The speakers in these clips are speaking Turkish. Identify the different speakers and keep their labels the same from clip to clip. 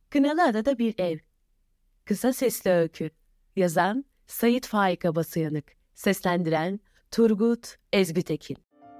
Speaker 1: Kınalıada'da bir ev. Kısa sesli öykü. Yazan Sait Faik Abasıyanık. Seslendiren Turgut Ezbitekin.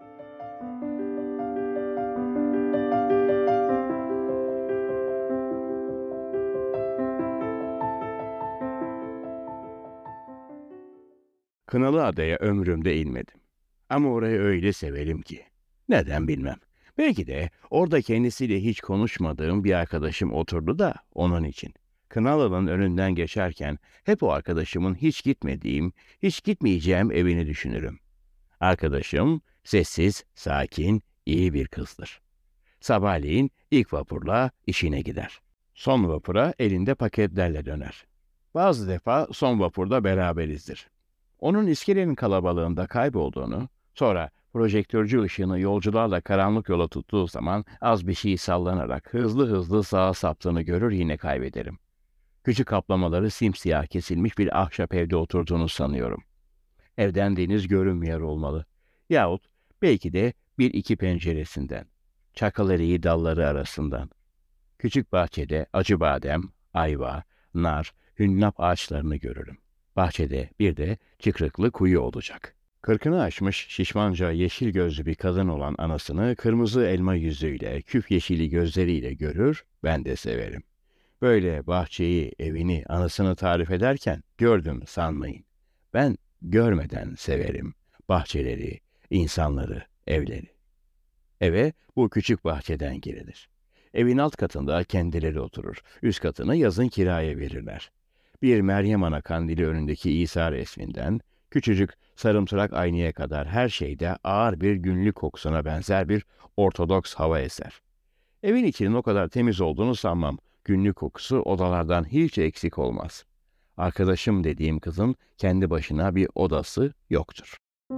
Speaker 2: Kınalıada'ya ömrümde inmedim. Ama orayı öyle severim ki. Neden bilmem. Belki de orada kendisiyle hiç konuşmadığım bir arkadaşım oturdu da onun için. Kınalı'nın önünden geçerken hep o arkadaşımın hiç gitmediğim, hiç gitmeyeceğim evini düşünürüm. Arkadaşım sessiz, sakin, iyi bir kızdır. Sabahleyin ilk vapurla işine gider. Son vapura elinde paketlerle döner. Bazı defa son vapurda beraberizdir. Onun iskelenin kalabalığında kaybolduğunu, sonra projektörcü ışığını yolcularla karanlık yola tuttuğu zaman az bir şey sallanarak hızlı hızlı sağa saptığını görür yine kaybederim. Küçük kaplamaları simsiyah kesilmiş bir ahşap evde oturduğunu sanıyorum. Evden deniz görünmüyor olmalı. Yahut belki de bir iki penceresinden, çakal eriği dalları arasından. Küçük bahçede acıbadem, ayva, nar, hünnap ağaçlarını görürüm. Bahçede bir de çıkrıklı kuyu olacak. Kırkını aşmış şişmanca yeşil gözlü bir kadın olan anasını kırmızı elma yüzüyle, küf yeşili gözleriyle görür, ben de severim. Böyle bahçeyi, evini, anasını tarif ederken gördüm sanmayın. Ben görmeden severim bahçeleri, insanları, evleri. Eve bu küçük bahçeden girilir. Evin alt katında kendileri oturur. Üst katını yazın kiraya verirler. Bir Meryem Ana kandili önündeki İsa resminden, küçücük sarımtırak aynaya kadar her şeyde ağır bir günlük kokusuna benzer bir ortodoks hava eser. Evin içinin o kadar temiz olduğunu sanmam. Günlük kokusu odalardan hiç eksik olmaz. Arkadaşım dediğim kızın kendi başına bir odası yoktur.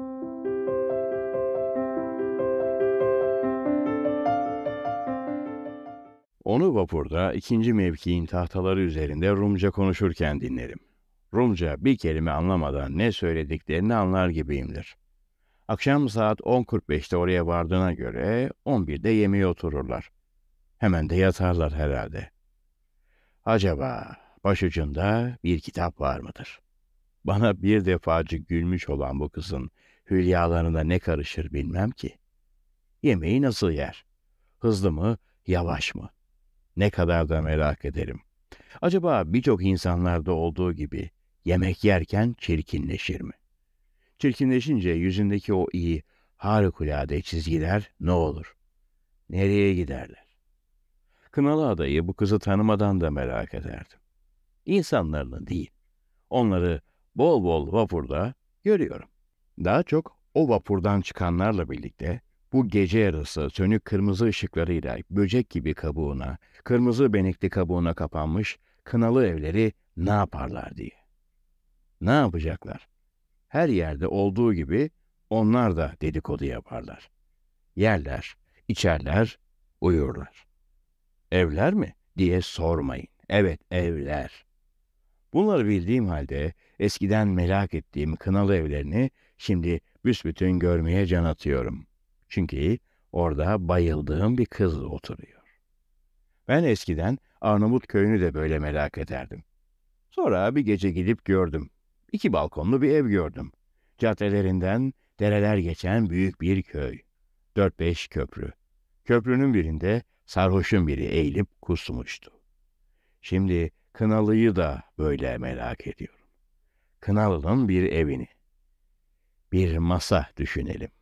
Speaker 2: Onu vapurda ikinci mevkiin tahtaları üzerinde Rumca konuşurken dinlerim. Rumca bir kelime anlamadan ne söylediklerini anlar gibiyimdir. Akşam saat 10.45'te oraya vardığına göre 11'de yemeğe otururlar. Hemen de yatarlar herhalde. Acaba başucunda bir kitap var mıdır? Bana bir defacı gülmüş olan bu kızın hülyalarına ne karışır bilmem ki. Yemeği nasıl yer? Hızlı mı, yavaş mı? Ne kadar da merak ederim. Acaba birçok insanlarda olduğu gibi yemek yerken çirkinleşir mi? Çirkinleşince yüzündeki o iyi, harikulade çizgiler ne olur? Nereye giderler? Kınalıada'yı bu kızı tanımadan da merak ederdim. İnsanlarını değil, onları bol bol vapurda görüyorum. Daha çok o vapurdan çıkanlarla birlikte bu gece yarısı sönük kırmızı ışıklarıyla böcek gibi kabuğuna, kırmızı benekli kabuğuna kapanmış kınalı evleri ne yaparlar diye. Ne yapacaklar? Her yerde olduğu gibi onlar da dedikodu yaparlar. Yerler, içerler, uyurlar. Evler mi diye sormayın. Evet, evler. Bunları bildiğim halde eskiden merak ettiğim kınalı evlerini şimdi büsbütün görmeye can atıyorum. Çünkü orada bayıldığım bir kız oturuyor. Ben eskiden Arnavutköy'ünü de böyle merak ederdim. Sonra bir gece gidip gördüm. 2 balkonlu bir ev gördüm. Caddelerinden dereler geçen büyük bir köy. 4-5 köprü. Köprünün birinde sarhoşun biri eğilip kusmuştu. Şimdi Kınalı'yı da böyle merak ediyorum. Kınalı'nın bir evini. Bir masa düşünelim.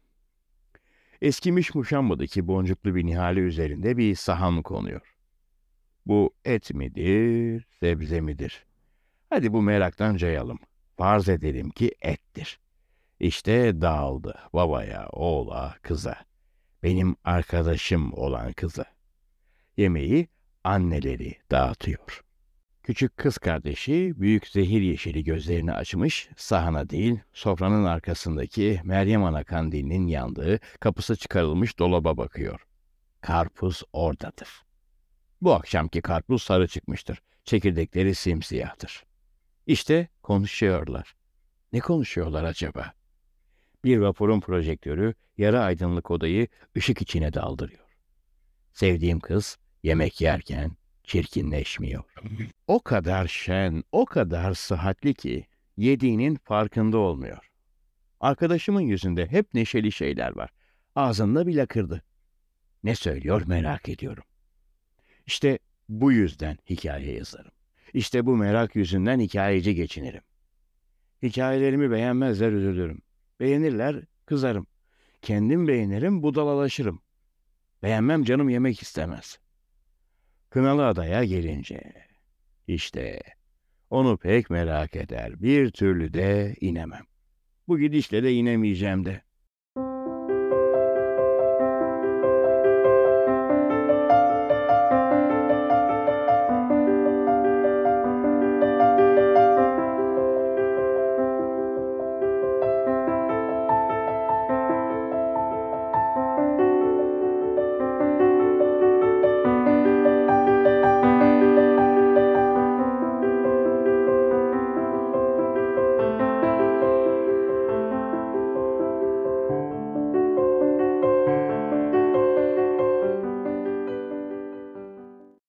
Speaker 2: Eskimiş muşambadaki boncuklu bir nihale üzerinde bir sahan konuyor. Bu et midir, sebze midir? Hadi bu meraktan cayalım. Farz edelim ki ettir. İşte dağıldı babaya, oğla, kıza. Benim arkadaşım olan kıza. Yemeği anneleri dağıtıyor. Küçük kız kardeşi büyük zehir yeşili gözlerini açmış, sahana değil, sofranın arkasındaki Meryem Ana kandilinin yandığı, kapısı çıkarılmış dolaba bakıyor. Karpuz oradadır. Bu akşamki karpuz sarı çıkmıştır. Çekirdekleri simsiyahtır. İşte konuşuyorlar. Ne konuşuyorlar acaba? Bir vapurun projektörü yarı aydınlık odayı ışık içine daldırıyor. Sevdiğim kız yemek yerken çirkinleşmiyor. O kadar şen, o kadar sıhhatli ki yediğinin farkında olmuyor. Arkadaşımın yüzünde hep neşeli şeyler var. Ağzında bile kırdı. Ne söylüyor merak ediyorum. İşte bu yüzden hikaye yazarım. İşte bu merak yüzünden hikayeci geçinirim. Hikayelerimi beğenmezler, üzülürüm. Beğenirler, kızarım. Kendim beğenirim, budalalaşırım. Beğenmem, canım yemek istemez. Kınalı Adaya gelince, işte onu pek merak eder. Bir türlü de inemem. Bu gidişle de inemeyeceğim de.